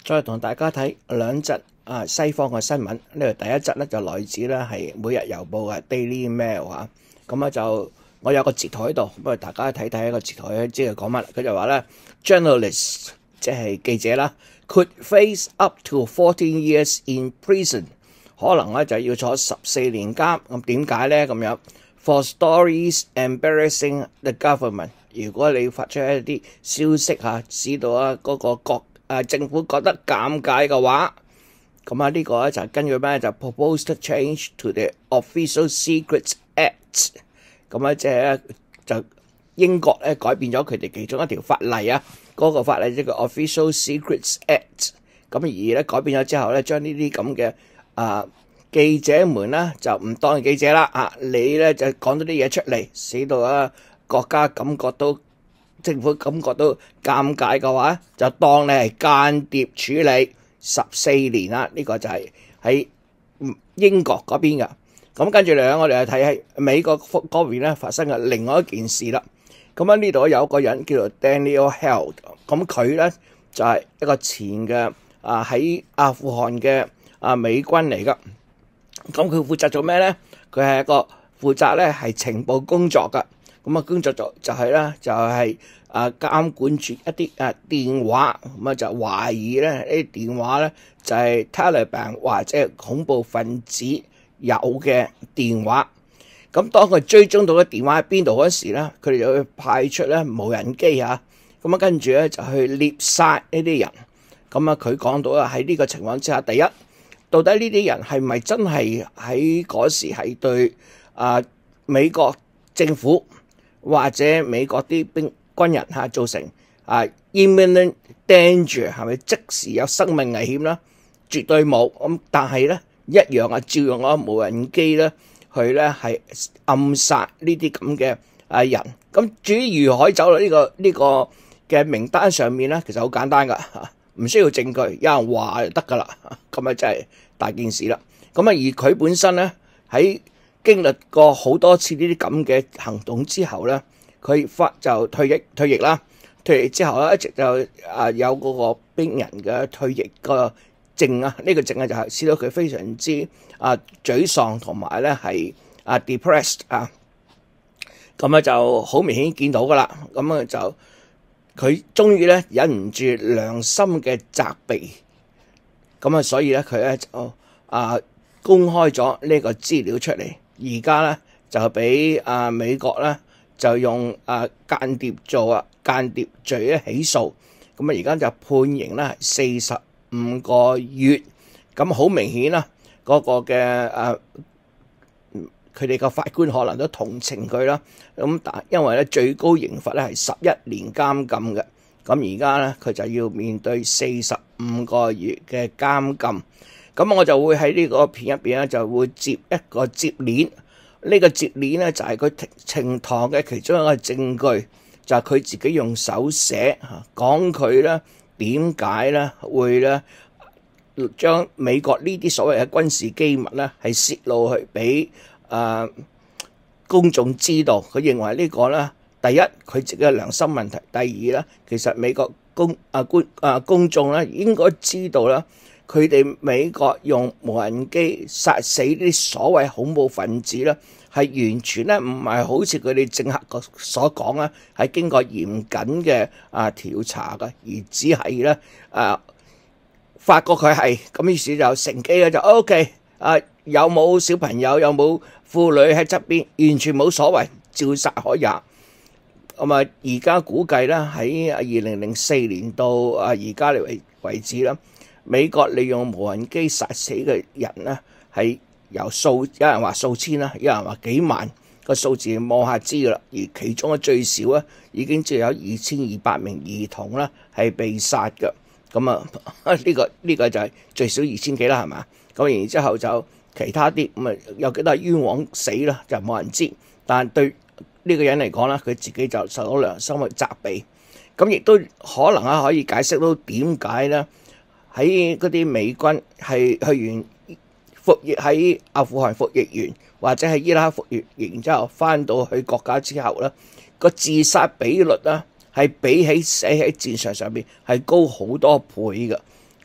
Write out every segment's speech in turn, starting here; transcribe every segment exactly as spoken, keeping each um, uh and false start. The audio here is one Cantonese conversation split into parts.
再同大家睇兩則啊西方嘅新聞。呢度第一則咧就來自咧係每日郵報嘅 Daily Mail 啊。咁咧就我有個截圖喺度，不如大家睇睇一個截圖咧，知佢講乜。佢就話咧 ，journalists 即係記者啦 ，could face up to fourteen years in prison， 可能咧就要坐十四年監。咁點解咧咁樣 ？For stories embarrassing the government， 如果你發出一啲消息嚇，使到啊嗰個國誒政府覺得尷尬嘅話，咁啊呢個咧就係根據咩就 proposed change to the Official Secrets Act， 咁咧即係咧就英國咧改變咗佢哋其中一條法例啊，嗰、那個法例即係 Official Secrets Act， 咁而咧改變咗之後咧，將呢啲咁嘅啊記者們咧就唔當係記者啦啊，你咧就講咗啲嘢出嚟，使到啊國家感覺到。政府感覺到尷尬嘅話，就當你係間諜處理十四年啦。呢、這個就係喺英國嗰邊嘅。咁跟住嚟我哋去睇喺美國嗰邊咧發生嘅另外一件事啦。咁喺呢度有個人叫做 Daniel Held， 咁佢咧就係、是、一個前嘅啊喺阿富汗嘅啊美軍嚟噶。咁佢負責做咩咧？佢係一個負責咧係情報工作噶。咁啊工作就就係咧就係啊監管住一啲啊電話，咁啊就懷疑咧呢啲電話咧就係 Taliban 或者恐怖分子有嘅電話。咁當佢追蹤到嘅電話喺邊度嗰時咧，佢哋就會派出咧無人機啊，咁啊跟住咧就去獵殺呢啲人。咁啊佢講到啊喺呢個情況之下，第一到底呢啲人係咪真係喺嗰時係對啊美國政府？或者美國啲兵軍人嚇造成啊 imminent danger 係咪即時有生命危險啦？絕對冇咁，但係咧一樣啊，照用嗰無人機咧去咧係暗殺呢啲咁嘅啊人。咁至於如何走到呢個呢個嘅名單上面咧，其實好簡單噶，唔需要證據，有人話就得噶啦。咁啊真係大件事啦。咁啊而佢本身咧喺經歷過好多次呢啲咁嘅行動之後咧，佢發就退役退役啦。退役之後咧，一直就啊有嗰個兵人嘅退役個證啊。呢、這個證啊就係使到佢非常之啊沮喪同埋咧係啊 depressed 啊。咁啊就好明顯見到噶啦。咁啊就佢終於咧忍唔住良心嘅責備，咁啊所以咧佢咧就啊公開咗呢個資料出嚟。而家咧就俾啊美國咧就用啊間諜做啊間諜罪咧起訴，咁啊而家就判刑咧係四十五個月，咁好明顯啦，嗰、那個嘅誒佢哋個法官可能都同情佢啦，咁但因為咧最高刑罰咧係十一年監禁嘅，咁而家咧佢就要面對四十五個月嘅監禁。咁我就會喺呢個片入邊咧，就會接一個接鏈。呢、這個接鏈咧就係佢呈堂嘅其中一個證據，就係、是、佢自己用手寫嚇講佢咧點解咧會咧將美國呢啲所謂嘅軍事機密咧係泄露去俾誒公眾知道。佢認為呢個咧第一佢自己嘅良心問題，第二咧其實美國公啊官啊公眾咧應該知道啦。佢哋美國用無人機殺死啲所謂恐怖分子咧，係完全咧唔係好似佢哋政客所講咧，係經過嚴謹嘅啊調查嘅，而只係咧啊發覺佢係咁，於是就乘機咧就 O K 啊，有冇小朋友有冇婦女喺側邊，完全冇所謂，照殺可也。咁啊，而家估計咧喺二零零四年到啊而家嚟為為止啦。美國利用無人機殺死嘅人咧，係由數有人話數千啦，有人話幾萬個數字望下知噶啦。而其中嘅最少咧，已經只有二千二百名兒童啦係被殺嘅。咁啊，呢、這個呢、這個就係最少二千幾啦，係嘛？咁然之後就其他啲咁啊，有幾多冤枉死啦，就冇人知。但係對呢個人嚟講咧，佢自己就受到良心嘅責備。咁亦都可能啊，可以解釋到點解咧？喺嗰啲美軍係去完服役喺阿富汗服役完，或者喺伊拉克服役，然之後翻到去國家之後咧，個自殺比率咧係比起死喺戰場上邊係高好多倍嘅。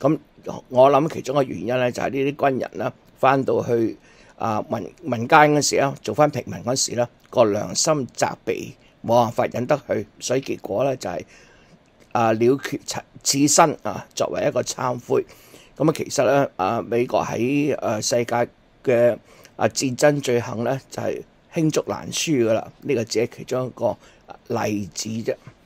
咁我諗其中嘅原因咧，就係呢啲軍人啦，翻到去啊民民間嗰時啊，做翻平民嗰時啦，個良心責備冇辦法忍得去，所以結果咧就係、是、啊了決此生啊，作為一個懺悔。咁啊，其實咧啊美國喺誒世界嘅啊戰爭罪行咧，就係、是、罄竹難書噶啦，呢、這個只係其中一個例子啫。